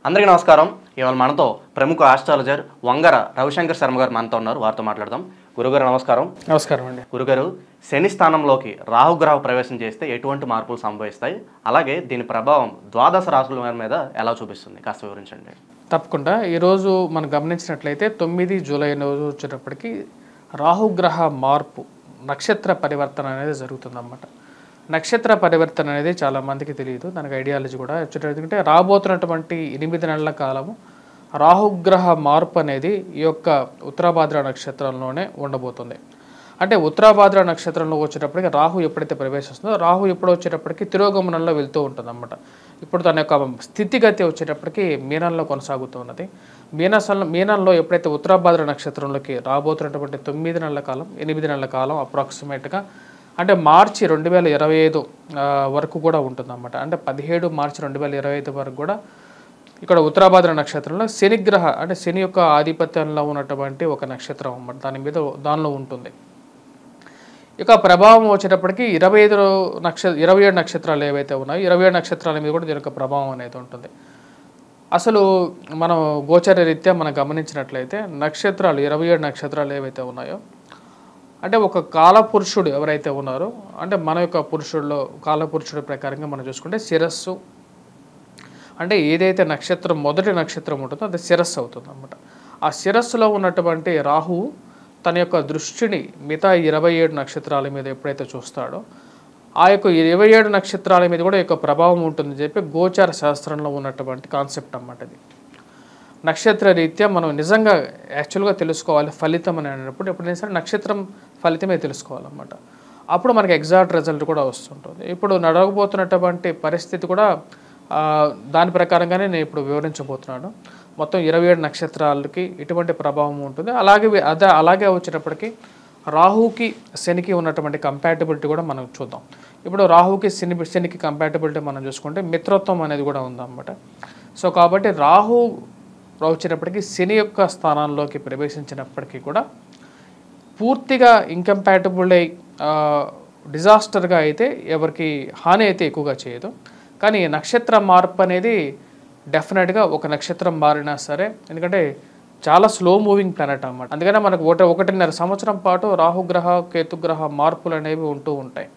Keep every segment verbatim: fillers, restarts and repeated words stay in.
అందరికీ నమస్కారం. ఇవాళ మనతో ప్రముఖ ఆస్ట్రాలజర్ వంగర రవిశంకర్ శర్మ గారు మనతో ఉన్నారు. వారితో మాట్లాడదాం. గురుగారు నమస్కారం. నమస్కారం అండి. గురుగారు, శని స్థానంలోకి రాహుగ్రహ ప్రవేశం చేస్తే ఎటువంటి మార్పులు సంభవిస్తాయి, అలాగే దీని ప్రభావం ద్వాదశ రాశుల మీద ఎలా చూపిస్తుంది కాస్త వివరించండి. తప్పకుండా. ఈరోజు మనం గమనించినట్లయితే తొమ్మిది జూలై రోజు వచ్చేటప్పటికి రాహుగ్రహ మార్పు నక్షత్ర పరివర్తన అనేది జరుగుతుందన్నమాట. నక్షత్ర పరివర్తన అనేది చాలామందికి తెలియదు, దానికి ఐడియాలజీ కూడా వచ్చేటంటే రాబోతున్నటువంటి ఎనిమిది నెలల కాలము రాహుగ్రహ మార్పు అనేది ఈ యొక్క ఉత్తరాభాద్ర నక్షత్రంలోనే ఉండబోతుంది. అంటే ఉత్తరాభాద్ర నక్షత్రంలో వచ్చేటప్పటికి రాహు ఎప్పుడైతే ప్రవేశిస్తుందో రాహు ఎప్పుడు వచ్చేటప్పటికి తిరోగమనంలో వెళ్తూ ఉంటుంది అన్నమాట. ఇప్పుడు తన యొక్క స్థితిగతి వచ్చేటప్పటికి మీనంలో కొనసాగుతూ ఉన్నది. మీనసంలో మీనంలో ఎప్పుడైతే ఉత్తరాభాద్ర నక్షత్రంలోకి రాబోతున్నటువంటి తొమ్మిది నెలల కాలం ఎనిమిది నెలల కాలం అప్రాక్సిమేట్గా అంటే మార్చి రెండు వేల ఇరవై ఐదు వరకు కూడా ఉంటుందన్నమాట. అంటే పదిహేడు మార్చి రెండు వేల ఇరవై ఐదు వరకు కూడా ఇక్కడ ఉత్తరాభాద్ర నక్షత్రంలో శనిగ్రహ అంటే శని యొక్క ఆధిపత్యంలో ఉన్నటువంటి ఒక నక్షత్రం అన్నమాట. దాని మీద దానిలో ఉంటుంది. ఇక ప్రభావం వచ్చేటప్పటికి ఇరవై ఐదు నక్ష ఇరవై ఏడు నక్షత్రాలు ఏవైతే ఉన్నాయో ఇరవై ఏడు నక్షత్రాల మీద కూడా దీని యొక్క ప్రభావం అనేది ఉంటుంది. అసలు మనం గోచర రీత్యా మనం గమనించినట్లయితే నక్షత్రాలు ఇరవై ఏడు నక్షత్రాలు ఏవైతే ఉన్నాయో అంటే ఒక కాలపురుషుడు ఎవరైతే ఉన్నారో అంటే మన యొక్క పురుషుల్లో కాలపురుషుడి ప్రకారంగా మనం చూసుకుంటే శిరస్సు అంటే ఏదైతే నక్షత్రం మొదటి నక్షత్రం ఉంటుందో అది శిరస్సు అవుతుంది అన్నమాట. ఆ శిరస్సులో ఉన్నటువంటి రాహువు తన యొక్క దృష్టిని మిగతా ఇరవై ఏడు నక్షత్రాల మీద ఎప్పుడైతే చూస్తాడో ఆ యొక్క ఇరవై ఏడు నక్షత్రాల మీద కూడా యొక్క ప్రభావం ఉంటుందని చెప్పి గోచార శాస్త్రంలో ఉన్నటువంటి కాన్సెప్ట్ అన్నమాట. ఇది నక్షత్ర రీత్యా మనం నిజంగా యాక్చువల్గా తెలుసుకోవాలి ఫలితం అని అన్నప్పుడు ఎప్పుడైనా సరే నక్షత్రం ఫలితమే తెలుసుకోవాలన్నమాట. అప్పుడు మనకి ఎగ్జాక్ట్ రిజల్ట్ కూడా వస్తుంటుంది. ఇప్పుడు నడవబోతున్నటువంటి పరిస్థితి కూడా దాని ప్రకారంగానే నేను ఇప్పుడు వివరించబోతున్నాను. మొత్తం ఇరవై ఏడు నక్షత్రాలకి ఎటువంటి ప్రభావం ఉంటుంది, అలాగే అదే అలాగే వచ్చేటప్పటికి రాహుకి శనికి ఉన్నటువంటి కంపాటబిలిటీ కూడా మనం చూద్దాం. ఇప్పుడు రాహుకి శని శనికి కంపాటబిలిటీ మనం చూసుకుంటే మిత్రత్వం అనేది కూడా ఉందన్నమాట. సో కాబట్టి రాహు వచ్చేటప్పటికి శని యొక్క స్థానాల్లోకి ప్రవేశించినప్పటికీ కూడా పూర్తిగా ఇంకంపాటబుల్ అయి డిజాస్టర్గా అయితే ఎవరికి హాని అయితే ఎక్కువగా చేయదు. కానీ నక్షత్ర మార్పు అనేది డెఫినెట్గా ఒక నక్షత్రం మారినా సరే, ఎందుకంటే చాలా స్లో మూవింగ్ ప్లానెట్ అన్నమాట. అందుకనే మనకు ఒకటి ఒకటిన్నర సంవత్సరం పాటు రాహుగ్రహ కేతుగ్రహ మార్పులు అనేవి ఉంటూ ఉంటాయి.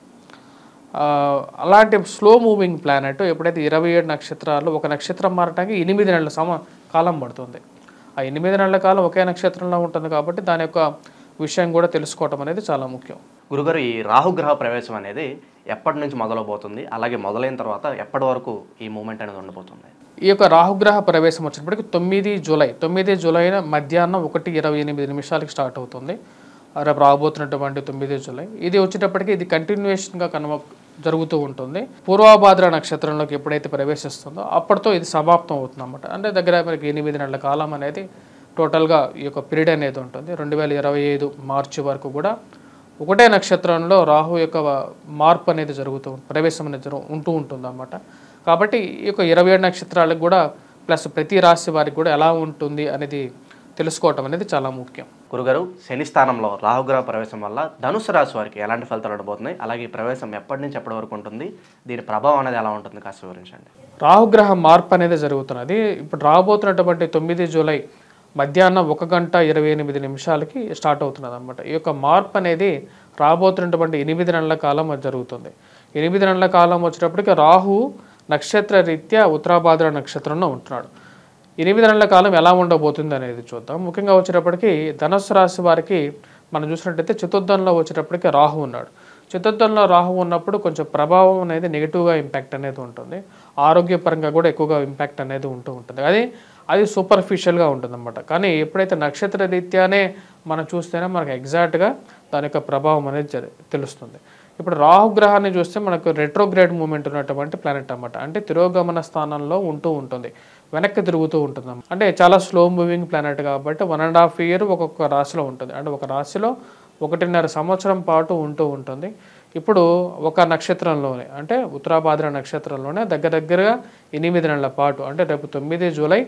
అలాంటి స్లో మూవింగ్ ప్లానెట్ ఎప్పుడైతే ఇరవై ఏడు నక్షత్రాలు ఒక నక్షత్రం మారటానికి ఎనిమిది నెలల సమ కాలం పడుతుంది. ఆ ఎనిమిది నెలల కాలం ఒకే నక్షత్రంలో ఉంటుంది కాబట్టి దాని యొక్క విషయం కూడా తెలుసుకోవటం అనేది చాలా ముఖ్యం. గురుగారు, ఈ రాహుగ్రహ ప్రవేశం అనేది ఎప్పటి నుంచి మొదలవుతుంది, అలాగే మొదలైన తర్వాత ఎప్పటి వరకు ఈ మూమెంట్ అనేది ఉండబోతుంది? ఈ యొక్క రాహుగ్రహ ప్రవేశం వచ్చినప్పటికి తొమ్మిది జూలై తొమ్మిది జూలై మధ్యాహ్నం ఒకటి ఇరవై ఎనిమిది నిమిషాలకి స్టార్ట్ అవుతుంది. రేపు రాబోతున్నటువంటి తొమ్మిది జూలై ఇది వచ్చేటప్పటికి ఇది కంటిన్యూషన్గా కనుమ జరుగుతూ ఉంటుంది. పూర్వభాద్ర నక్షత్రంలోకి ఎప్పుడైతే ప్రవేశిస్తుందో అప్పటితో ఇది సమాప్తం అవుతుంది అన్నమాట. అంటే దగ్గర మనకి ఎనిమిది నెలల కాలం అనేది టోటల్గా ఈ యొక్క పీరియడ్ అనేది ఉంటుంది. రెండు వేల ఇరవై ఐదు మార్చి వరకు కూడా ఒకటే నక్షత్రంలో రాహు యొక్క మార్పు అనేది జరుగుతూ ప్రవేశం అనేది జరుగు ఉంటూ ఉంటుంది అన్నమాట. కాబట్టి ఈ యొక్క ఇరవై ఏడు నక్షత్రాలకు కూడా ప్లస్ ప్రతి రాశి వారికి కూడా ఎలా ఉంటుంది అనేది తెలుసుకోవటం అనేది చాలా ముఖ్యం. గురుగారు, శని స్థానంలో రాహుగ్రహ ప్రవేశం వల్ల ధనుసు రాశి వారికి ఎలాంటి ఫలితాలు ఉండబోతున్నాయి, అలాగే ఈ ప్రవేశం ఎప్పటి నుంచి ఎప్పటి వరకు ఉంటుంది, దీని ప్రభావం అనేది ఎలా ఉంటుంది కాస్త వివరించండి. రాహుగ్రహ మార్పు అనేది జరుగుతున్నది ఇప్పుడు రాబోతున్నటువంటి తొమ్మిది జూలై మధ్యాహ్నం ఒక గంట ఇరవై ఎనిమిది నిమిషాలకి స్టార్ట్ అవుతున్నది అనమాట. ఈ యొక్క మార్పు అనేది రాబోతున్నటువంటి ఎనిమిది నెలల కాలం జరుగుతుంది. ఎనిమిది నెలల కాలం వచ్చేటప్పటికి రాహు నక్షత్ర రీత్యా ఉత్తరాభాద్ర నక్షత్రంలో ఉంటున్నాడు. ఎనిమిది నెలల కాలం ఎలా ఉండబోతుంది అనేది చూద్దాం. ముఖ్యంగా వచ్చేటప్పటికి ధనుస్సు రాశి వారికి మనం చూసినట్టయితే చతుర్థంలో వచ్చేటప్పటికి రాహు ఉన్నాడు. చతుర్థంలో రాహు ఉన్నప్పుడు కొంచెం ప్రభావం అనేది నెగిటివ్గా ఇంపాక్ట్ అనేది ఉంటుంది. ఆరోగ్యపరంగా కూడా ఎక్కువగా ఇంపాక్ట్ అనేది ఉంటూ ఉంటుంది. అది అది సూపర్ఫిషియల్గా ఉంటుంది అన్నమాట. కానీ ఎప్పుడైతే నక్షత్ర రీత్యానే మనం చూస్తేనే మనకు ఎగ్జాక్ట్గా దాని యొక్క ప్రభావం అనేది తెలుస్తుంది. ఇప్పుడు రాహుగ్రహాన్ని చూస్తే మనకు రెట్రోగ్రేడ్ మూమెంట్ ఉన్నటువంటి ప్లానెట్ అన్నమాట. అంటే తిరోగమన స్థానంలో ఉంటూ ఉంటుంది, వెనక్కి తిరుగుతూ ఉంటుంది. అంటే చాలా స్లో మూవింగ్ ప్లానెట్ కాబట్టి వన్ అండ్ హాఫ్ ఇయర్ ఒక్కొక్క రాశిలో ఉంటుంది. అంటే ఒక రాశిలో ఒకటిన్నర సంవత్సరం పాటు ఉంటూ ఉంటుంది. ఇప్పుడు ఒక నక్షత్రంలోనే అంటే ఉత్తరాభాద్ర నక్షత్రంలోనే దగ్గర దగ్గరగా ఎనిమిది నెలల పాటు అంటే రేపు తొమ్మిది జూలై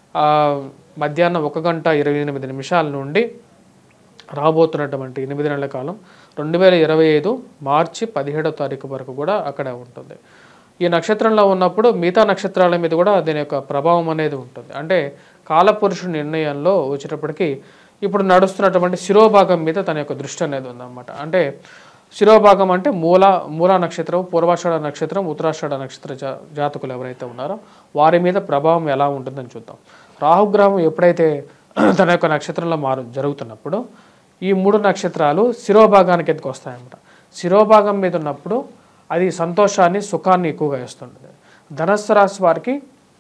మధ్యాహ్నం ఒక గంట ఇరవై ఎనిమిది నిమిషాల నుండి రాబోతున్నటువంటి ఎనిమిది నెలల కాలం రెండు వేల ఇరవై ఐదు మార్చి పదిహేడవ తారీఖు వరకు కూడా అక్కడే ఉంటుంది. ఈ నక్షత్రంలో ఉన్నప్పుడు మిగతా నక్షత్రాల మీద కూడా దీని యొక్క ప్రభావం అనేది ఉంటుంది. అంటే కాలపురుషుడి నిర్ణయంలో వచ్చేటప్పటికి ఇప్పుడు నడుస్తున్నటువంటి శిరోభాగం మీద తన యొక్క దృష్టి అనేది ఉందన్నమాట. అంటే శిరోభాగం అంటే మూల మూల నక్షత్రం, పూర్వాషాఢ నక్షత్రం, ఉత్తరాషాఢ నక్షత్ర జా జాతకులు ఎవరైతే ఉన్నారో వారి మీద ప్రభావం ఎలా ఉంటుందని చూద్దాం. రాహుగ్రహం ఎప్పుడైతే తన యొక్క నక్షత్రంలో మారు జరుగుతున్నప్పుడు ఈ మూడు నక్షత్రాలు శిరోభాగానికి ఎందుకు వస్తాయన్నమాట. శిరోభాగం మీద ఉన్నప్పుడు అది సంతోషాన్ని, సుఖాన్ని ఎక్కువగా ఇస్తుంటుంది. ధనస్సు రాశి వారికి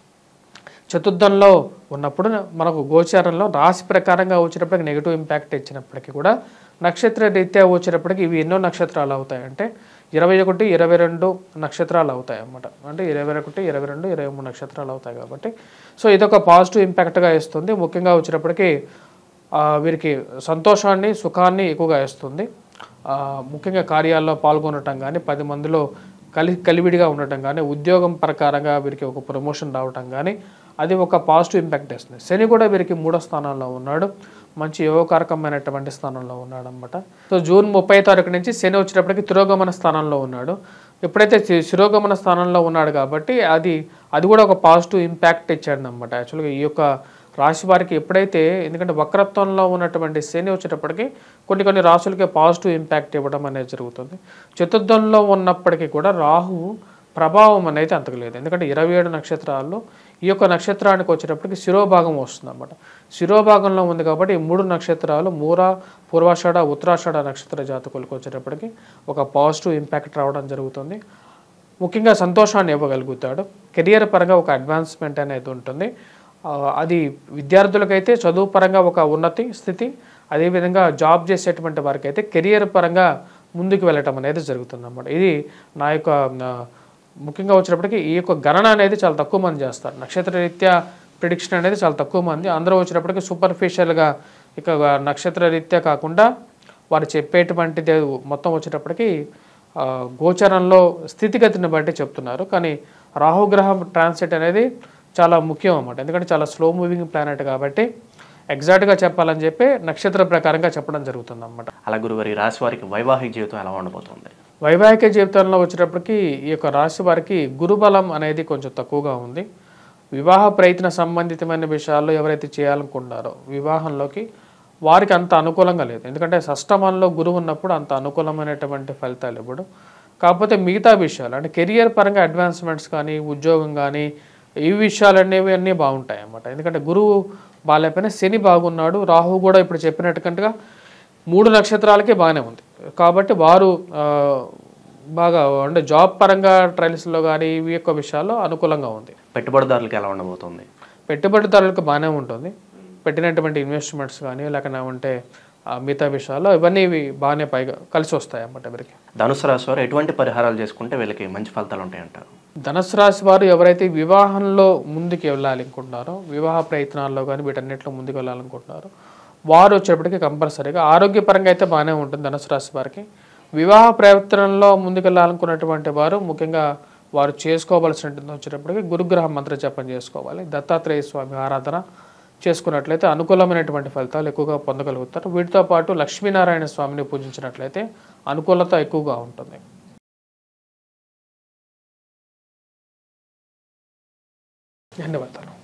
చతుర్థంలో ఉన్నప్పుడు మనకు గోచారంలో రాశి ప్రకారంగా వచ్చేటప్పటికి నెగిటివ్ ఇంపాక్ట్ ఇచ్చినప్పటికీ కూడా నక్షత్ర రీత్యా వచ్చేటప్పటికి ఇవి ఎన్నో నక్షత్రాలు అవుతాయి అంటే ఇరవై ఒకటి ఇరవై రెండు నక్షత్రాలు అవుతాయి అన్నమాట. అంటే ఇరవై ఒకటి ఇరవై రెండు ఇరవై మూడు నక్షత్రాలు అవుతాయి కాబట్టి సో ఇదొక పాజిటివ్ ఇంపాక్ట్గా ఇస్తుంది. ముఖ్యంగా వచ్చేటప్పటికి వీరికి సంతోషాన్ని, సుఖాన్ని ఎక్కువగా ఇస్తుంది. ముఖ్యంగా కార్యాల్లో పాల్గొనటం కానీ, పది మందిలో కలి కలివిడిగా ఉండటం కానీ, ఉద్యోగం ప్రకారంగా వీరికి ఒక ప్రమోషన్ రావటం కానీ అది ఒక పాజిటివ్ ఇంపాక్ట్ ఇస్తుంది. శని కూడా వీరికి మూడో స్థానంలో ఉన్నాడు, మంచి యోగకారకమైనటువంటి స్థానంలో ఉన్నాడు అనమాట. సో జూన్ ముప్పై తారీఖు నుంచి శని వచ్చేటప్పటికి తిరోగమన స్థానంలో ఉన్నాడు. ఎప్పుడైతే శిరోగమన స్థానంలో ఉన్నాడు కాబట్టి అది అది కూడా ఒక పాజిటివ్ ఇంపాక్ట్ ఇచ్చాడు అనమాట. యాక్చువల్గా ఈ యొక్క రాశి వారికి ఎప్పుడైతే, ఎందుకంటే వక్రత్వంలో ఉన్నటువంటి శని వచ్చేటప్పటికి కొన్ని కొన్ని రాశులకే పాజిటివ్ ఇంపాక్ట్ ఇవ్వడం అనేది జరుగుతుంది. చతుర్థంలో ఉన్నప్పటికీ కూడా రాహువు ప్రభావం అనేది అంతకు లేదు. ఎందుకంటే ఇరవై ఏడు నక్షత్రాల్లో ఈ యొక్క నక్షత్రానికి వచ్చేటప్పటికి శిరోభాగం వస్తుంది అన్నమాట. శిరోభాగంలో ఉంది కాబట్టి ఈ మూడు నక్షత్రాలు మూర, పూర్వాషాఢ, ఉత్తరాషాఢ నక్షత్ర జాతకులకు వచ్చేటప్పటికి ఒక పాజిటివ్ ఇంపాక్ట్ రావడం జరుగుతుంది. ముఖ్యంగా సంతోషాన్ని ఇవ్వగలుగుతాడు. కెరియర్ పరంగా ఒక అడ్వాన్స్మెంట్ అనేది ఉంటుంది. అది విద్యార్థులకైతే చదువు పరంగా ఒక ఉన్నతి స్థితి, అదేవిధంగా జాబ్ చేసేటువంటి వారికి అయితే కెరియర్ పరంగా ముందుకు వెళ్ళటం అనేది జరుగుతుంది అన్నమాట. ఇది నా యొక్క ముఖ్యంగా వచ్చేటప్పటికి ఈ యొక్క గణన అనేది చాలా తక్కువ మంది చేస్తారు. నక్షత్ర రీత్యా ప్రిడిక్షన్ అనేది చాలా తక్కువ మంది, అందరూ వచ్చేటప్పటికి సూపర్ఫిషియల్గా ఇక నక్షత్ర రీత్యా కాకుండా వారు చెప్పేటువంటిది మొత్తం వచ్చేటప్పటికి గోచరంలో స్థితిగతిని బట్టి చెప్తున్నారు. కానీ రాహుగ్రహం ట్రాన్సిట్ అనేది చాలా ముఖ్యం అన్నమాట. ఎందుకంటే చాలా స్లో మూవింగ్ ప్లానెట్ కాబట్టి ఎగ్జాక్ట్గా చెప్పాలని చెప్పి నక్షత్ర ప్రకారంగా చెప్పడం జరుగుతుంది అన్నమాట. అలా గురువారి రాశి వారికి వైవాహిక జీవితం ఎలా ఉండబోతుంది? వైవాహిక జీవితంలో వచ్చేటప్పటికి ఈ యొక్క రాశి వారికి గురుబలం అనేది కొంచెం తక్కువగా ఉంది. వివాహ ప్రయత్న సంబంధితమైన విషయాల్లో ఎవరైతే చేయాలనుకుంటారో వివాహంలోకి వారికి అంత అనుకూలంగా లేదు. ఎందుకంటే షష్టమంలో గురువు ఉన్నప్పుడు అంత అనుకూలమైనటువంటి ఫలితాలు ఇవ్వడం. కాకపోతే మిగతా విషయాలు అంటే కెరియర్ పరంగా అడ్వాన్స్మెంట్స్ కానీ, ఉద్యోగం కానీ, ఈ విషయాలు అనేవి అన్నీ బాగుంటాయి అన్నమాట. ఎందుకంటే గురువు బాగాలేకపోయినా శని బాగున్నాడు, రాహు కూడా ఇప్పుడు చెప్పినట్టుగా మూడు నక్షత్రాలకే బాగానే ఉంది కాబట్టి వారు బాగా అంటే జాబ్ పరంగా ట్రయల్స్లో కానీ ఇవి యొక్క విషయాల్లో అనుకూలంగా ఉంది. పెట్టుబడిదారులకు ఎలా ఉండబోతుంది? పెట్టుబడిదారులకు బాగానే ఉంటుంది. పెట్టినటువంటి ఇన్వెస్ట్మెంట్స్ కానీ లేకపోతే మిగతా విషయాల్లో ఇవన్నీ బాగానే పైగా కలిసి వస్తాయి అన్నమాట. వీరికి ధనుసు రాశి వారు ఎటువంటి పరిహారాలు చేసుకుంటే వీళ్ళకి మంచి ఫలితాలు ఉంటాయంటారు? ధనుసు రాశి వారు ఎవరైతే వివాహంలో ముందుకు వెళ్ళాలనుకుంటున్నారో, వివాహ ప్రయత్నాల్లో కానీ వీటన్నిటిలో ముందుకు వెళ్ళాలనుకుంటున్నారో వారు వచ్చేప్పటికి కంపల్సరీగా ఆరోగ్యపరంగా అయితే బాగానే ఉంటుంది ధనుసు రాశి వారికి. వివాహ ప్రయత్నంలో ముందుకు వెళ్ళాలనుకున్నటువంటి వారు ముఖ్యంగా వారు చేసుకోవాల్సినటువంటి వచ్చేటప్పటికి గురుగ్రహ మంత్ర జపం చేసుకోవాలి. దత్తాత్రేయ స్వామి ఆరాధన చేసుకున్నట్లయితే అనుకూలమైనటువంటి ఫలితాలు ఎక్కువగా పొందగలుగుతారు. వీటితో పాటు లక్ష్మీనారాయణ స్వామిని పూజించినట్లయితే అనుకూలత ఎక్కువగా ఉంటుంది. ధన్యవాదాలు.